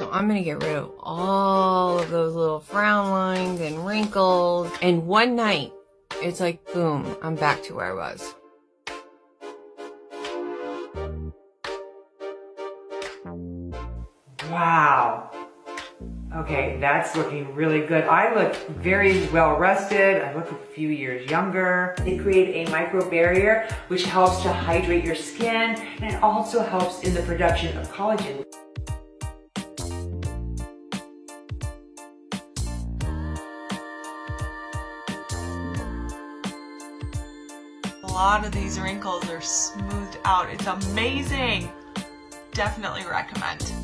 So I'm gonna get rid of all of those little frown lines and wrinkles. And one night, it's like, boom, I'm back to where I was. Wow. Okay, that's looking really good. I look very well rested. I look a few years younger. They create a micro barrier which helps to hydrate your skin, and it also helps in the production of collagen. A lot of these wrinkles are smoothed out. It's amazing. Definitely recommend.